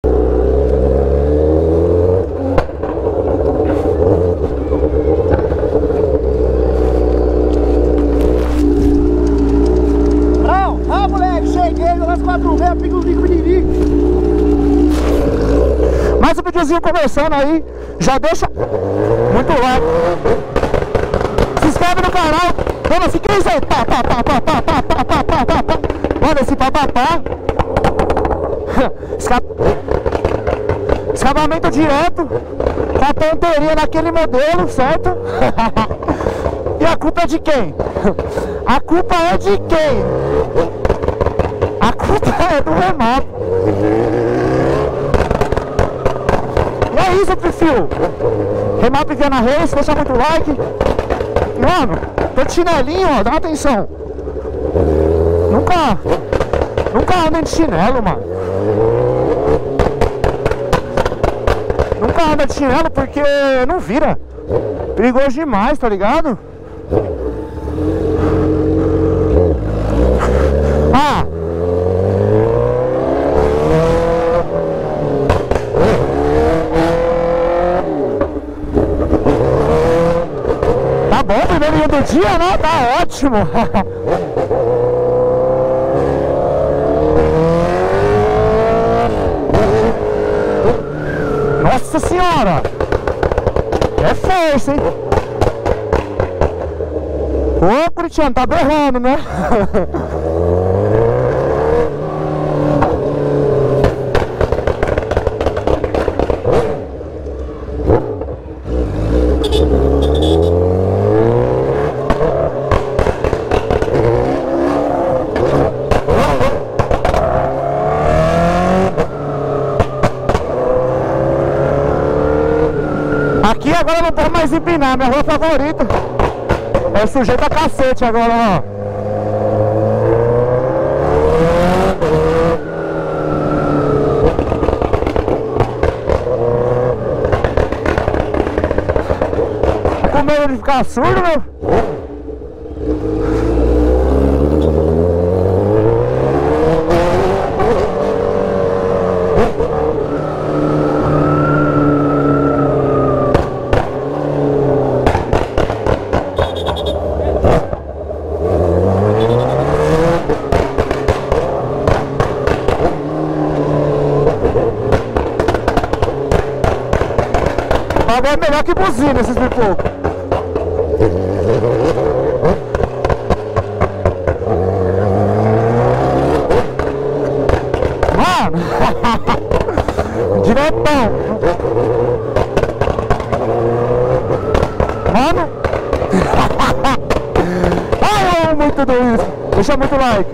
Mais um videozinho conversando aí. Já deixa muito like. Se inscreve no canal. Dando assim, que é isso aí? Pá. Manda esse papapá. Escavamento direto. Com a ponteria naquele modelo, certo? E a culpa é de quem? A culpa é de quem? A culpa é do Renato. E é isso, perfil. Remap Viana Reis, deixa muito like. Mano, tô de chinelinho, ó, dá uma atenção. Nunca andem de chinelo, mano. Nunca anda de chinelo porque não vira. Perigoso demais, tá ligado? Ah! Tá bom, primeiro dia do dia, né? Tá ótimo! Nossa senhora! É força, hein? Ô, Curitiano, tá berrando, né? Aqui agora não pode mais empinar, minha rua favorita. É sujeito a cacete agora, ó. Tá com medo de ficar surdo, meu? Agora é melhor que buzina esses pipocos. Mano! Diretão! Mano! Ai, eu amo muito tudo isso! Deixa muito like!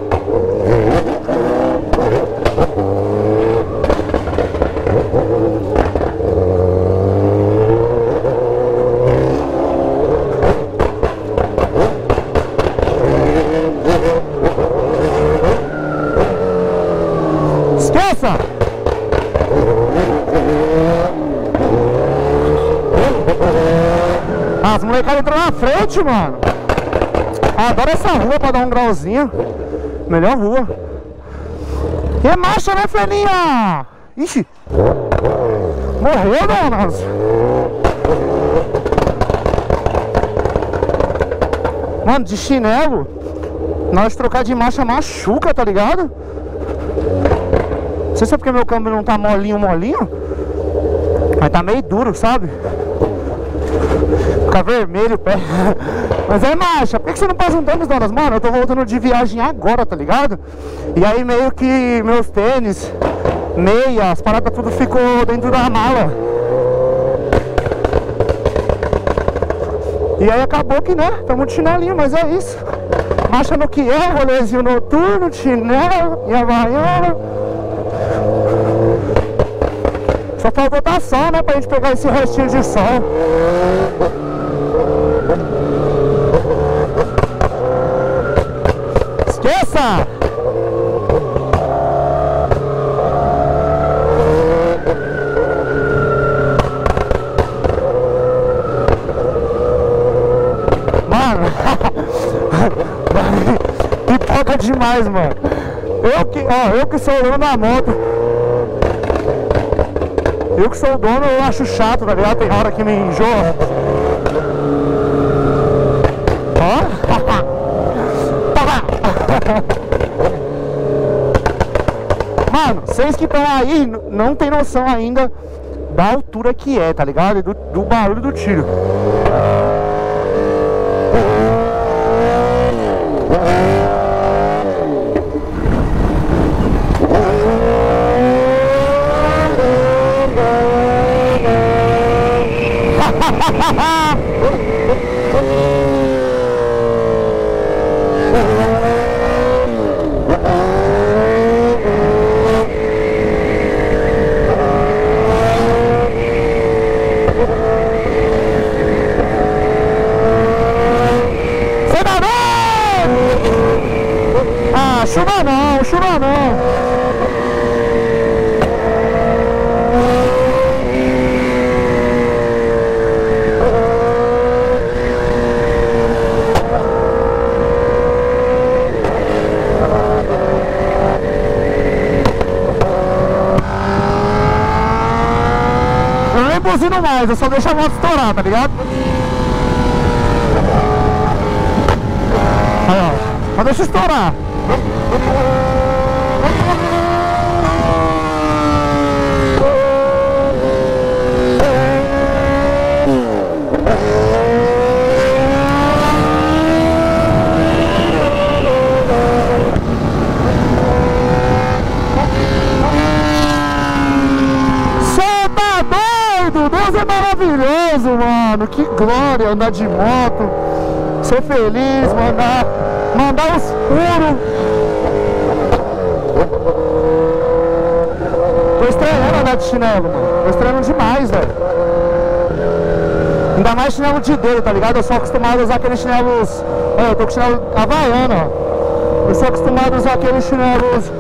Esqueça! As molecadas entram na frente, mano. Adoro essa rua pra dar um grauzinho. Melhor rua. E é marcha, né, Felinha? Ixi. Morreu, donas. Mano, de chinelo, nós trocar de marcha machuca, tá ligado? Não sei se é porque meu câmbio não tá molinho, mas tá meio duro, sabe? Fica vermelho o pé. Mas é marcha, por que você não passa um tênis, donas? Mano, eu tô voltando de viagem agora, tá ligado? E aí meio que meus tênis, meia, as paradas tudo ficou dentro da mala. E aí acabou que, né, tamo de chinelinho, mas é isso. Marcha no que é, rolezinho noturno, chinelo e havaiana. Só faltou tá sol, né, pra gente pegar esse restinho de sol. Esqueça! Mano, pipoca demais, mano. Eu que sou o dono da moto. Eu que sou o dono, eu acho chato, tá ligado? Tem hora que me enjoa. Ó. Mano, vocês que estão aí não tem noção ainda da altura que é, tá ligado? Do barulho do tiro. Chuva não, chuva não. Eu nem buzino mais, eu só deixo a moto estourar, tá ligado? Aí, ó, só deixa estourar. Cê tá doido? Deus é maravilhoso, mano. Que glória andar de moto, ser feliz, mandar os furos. Tô estranhando andar de chinelo, mano. Tô estranhando demais, velho. Ainda mais chinelo de dedo, tá ligado? Eu sou acostumado a usar aqueles chinelos... eu tô com chinelo havaiano, ó. Eu sou acostumado a usar aqueles chinelos...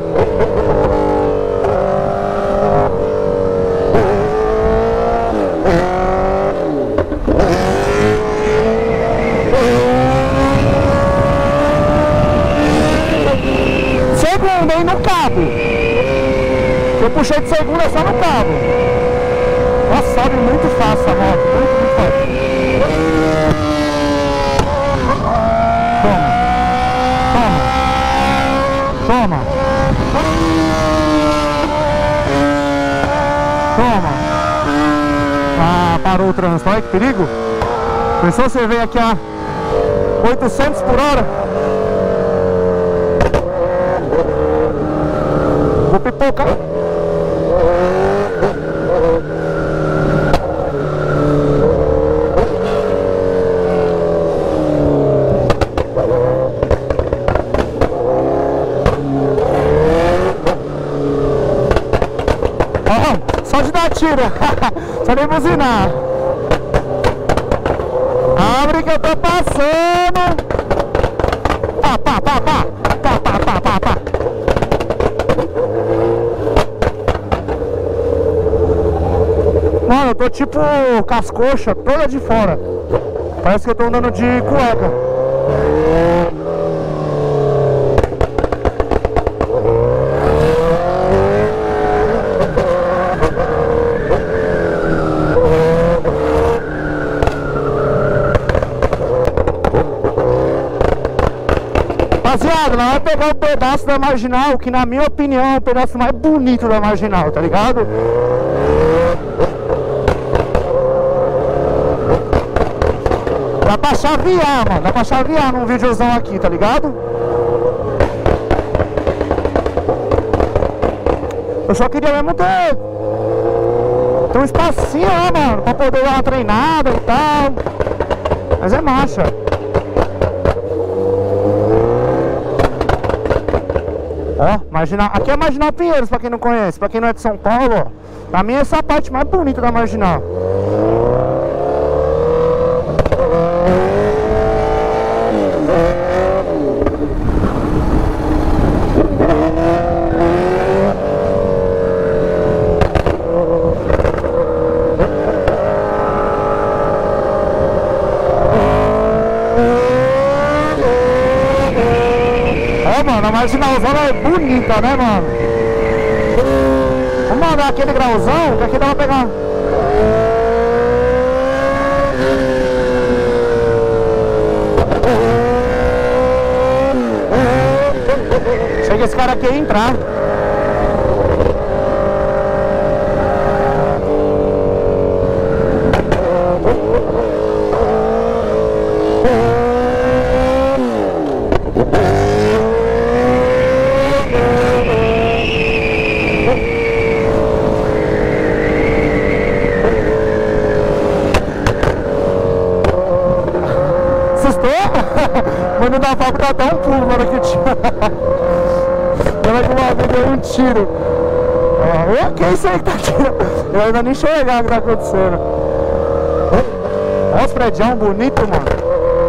Segunda, hein, no cabo. Eu puxei de segunda só no cabo. Nossa, sobe muito fácil a moto. Muito fácil. Toma. Ah, parou o trânsito. Olha que perigo. Pensou você veio aqui a 800 por hora? Vou pipocar. Só de dar tiro, só nem buzinar. Abre que eu tô passando. Pá. Mano, eu tô tipo com as coxas toda de fora. Parece que eu tô andando de cueca. Rapaziada, nós vamos pegar o pedaço da marginal, que na minha opinião é o pedaço mais bonito da marginal, tá ligado? Dá pra chavear, mano, dá pra chavear num videozão aqui, tá ligado? Eu só queria mesmo ter um espacinho, né, mano, pra poder dar uma treinada e tal. Mas é marcha. Ó, marginal. Aqui é Marginal Pinheiros, pra quem não conhece. Pra quem não é de São Paulo, ó. Pra mim essa é a parte mais bonita da marginal. Mano, a marginalzona é bonita, né, mano? Uma dar aquele grauzão, que aqui dá pra pegar. Chega esse cara aqui a entrar. Mas não dá pra dar até um pulo na hora que tinha. Ela que uma vez deu um tiro. O que é isso aí que tá tirando? Eu ainda nem enxergar o que tá acontecendo. Olha os prédios bonito, mano.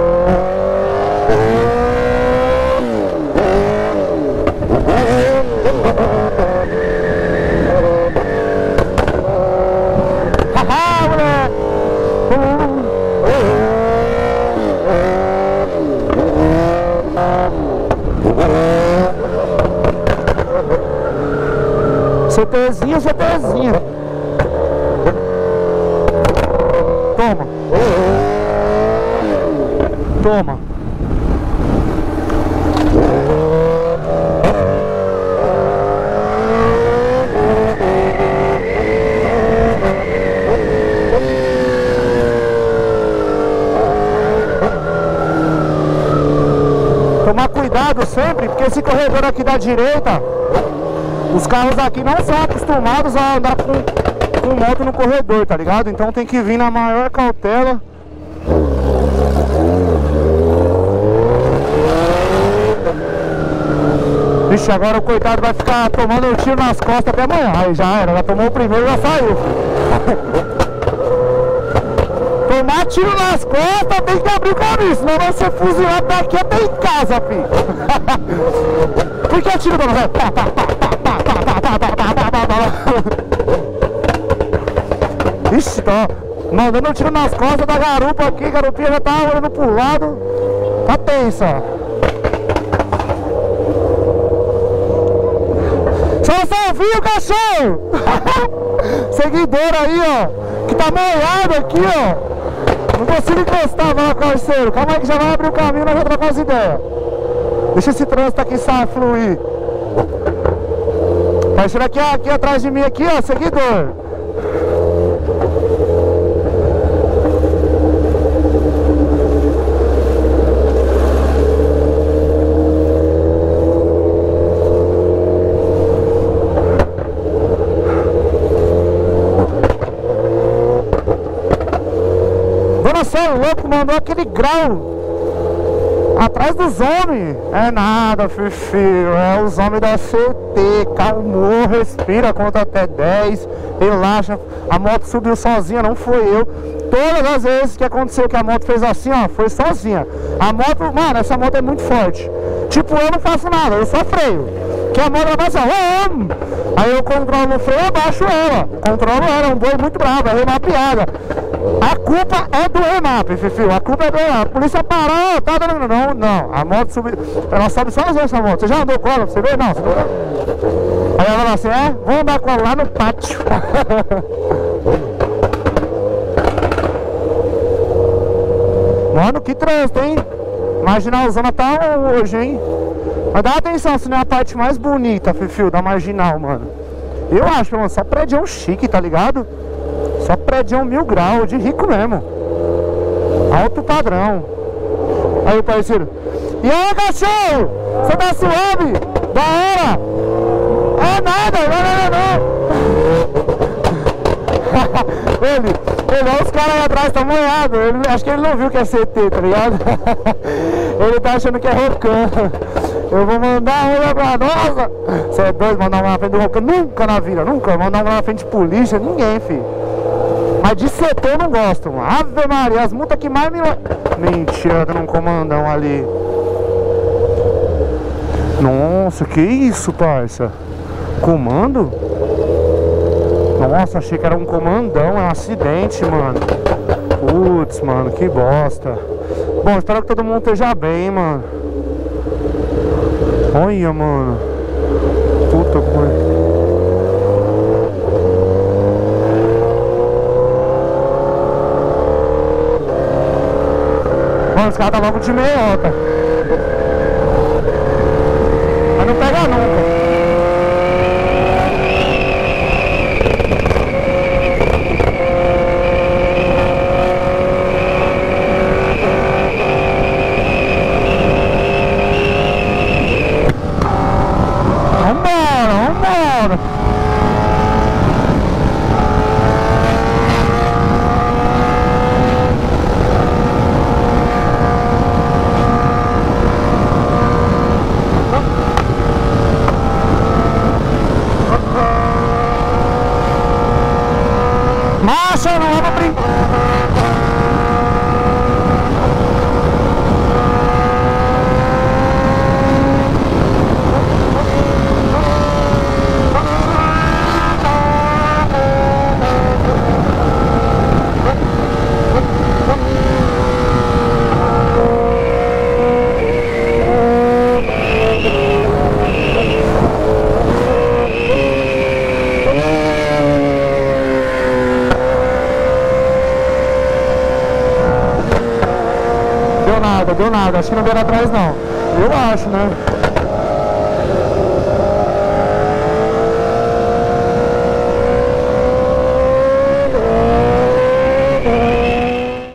Haha, moleque! CTzinha, CTzinha. Toma. Toma. Tomar cuidado sempre, porque esse corredor aqui da direita, os carros aqui não são acostumados a andar com moto no corredor, tá ligado? Então tem que vir na maior cautela. Vixe, agora o coitado vai ficar tomando um tiro nas costas até amanhã. Aí já era, já tomou o primeiro e já saiu. Tomar tiro nas costas tem que abrir o caminho, senão vai ser fuzilado daqui até em casa, filho. Por que tiro dando? Ixi, tá mandando um tiro nas costas da garupa aqui, garupinha já tá olhando pro lado. Tá tensa, ó. Só viu, cachorro! Seguidor aí, ó, que tá molhado aqui, ó. Não consigo encostar, vai lá, parceiro. Calma aí que já vai abrir o caminho, nós vamos trocar as ideias. Deixa esse trânsito aqui fluir. Parceiro aqui atrás de mim, aqui, ó, seguidor. Você é louco, mandou aquele grau atrás dos homens. É nada, filho. É os homens da CT. Calmou, respira, conta até 10. Relaxa. A moto subiu sozinha, não foi eu. Todas as vezes que aconteceu que a moto fez assim, ó, foi sozinha. A moto, mano, essa moto é muito forte. Tipo, eu não faço nada, eu só freio. Que a moto ela passa, aí eu controlo o freio, abaixo ela. Controlo ela, é um boi muito bravo, é remapeada. A culpa é do remap, Fifi. A culpa é do remap. A polícia parou, tá dando. Não. A moto subiu. Ela sobe só às vezes essa moto. Você já andou com ela? Você vê? Não. Você não... Aí ela falou assim: vamos andar com ela lá no pátio. Mano, que trânsito, hein? Marginalzona tá hoje, hein? Mas dá atenção, se não é a parte mais bonita, Fifi, da marginal, mano. Eu acho, mano, só prédio chique, tá ligado? Só prédio 1000 graus, de rico mesmo. Alto padrão. Aí, parceiro. E aí, cachorro? Você tá suave? Da hora? É nada, não. Ele, olha os caras aí atrás, tá molhado. Acho que ele não viu que é CT, tá ligado? Ele tá achando que é Rocan. Eu vou mandar uma pra nossa. Você é doido, mandar uma na frente do Rocan? Nunca na vida, nunca. Mandar uma na frente de polícia, ninguém, filho. Mas de CT eu não gosto, mano. Ave Maria, as multas que mais me... Mentira, tá num comandão ali. Nossa, que isso, parça? Comando? Nossa, achei que era um comandão, é um acidente, mano. Putz, mano, que bosta. Bom, espero que todo mundo esteja bem, mano. Olha, mano. Puta que... os caras tá logo de meiota. Mas não pega nunca. Marcha, não é pra brincar. Deu nada, acho que não veio atrás não. Eu acho, né?